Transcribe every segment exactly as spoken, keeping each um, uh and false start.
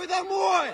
Нахуй домой!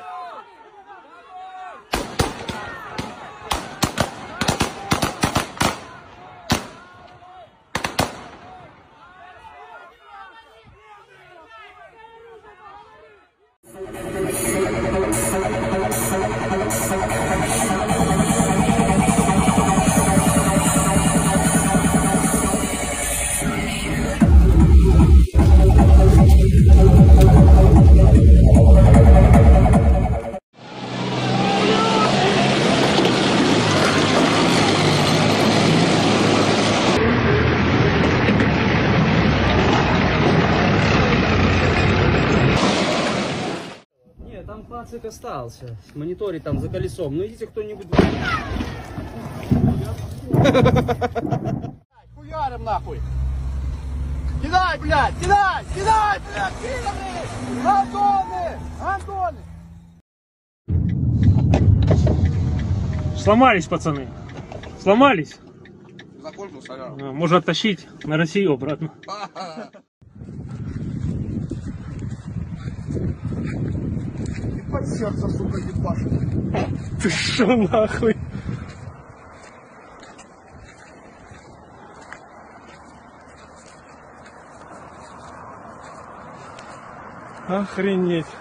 Там пацик остался. Мониторить там за колесом. Ну идите кто-нибудь. Хуярим нахуй! Кидай, блядь! Кидай! Кидай, блядь! Кидай! Антоны! Антоны! Сломались, пацаны. Сломались. Закончил, сорян. Можно оттащить на Россию обратно. Под сердце, сука, ебашит. Ты шо нахуй? Охренеть.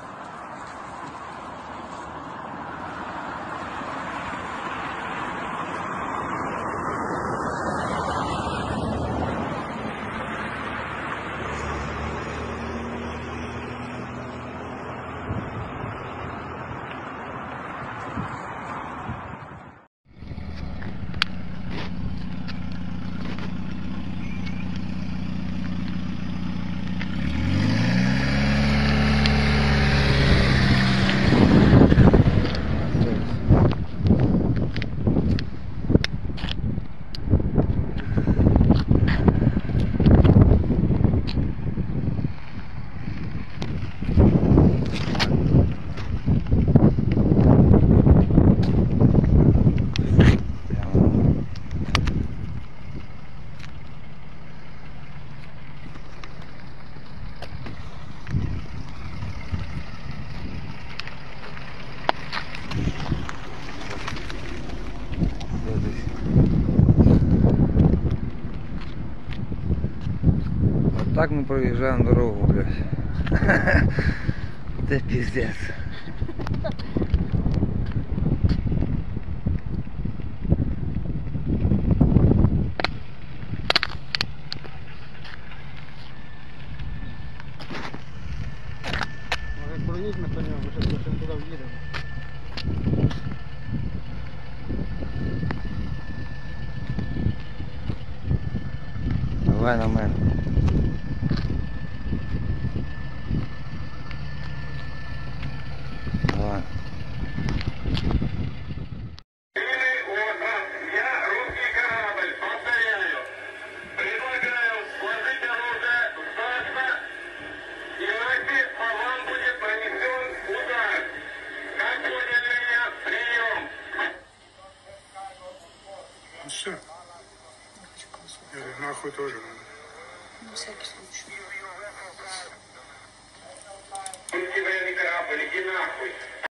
Вот так мы проезжаем дорогу, блядь. Это пиздец. Может бронить мы по нему, мы сейчас машину туда въедем. Давай на мене. Давай. Ну все. Или нахуй тоже надо. На всякий случай. Тут тебя не крапали, иди нахуй.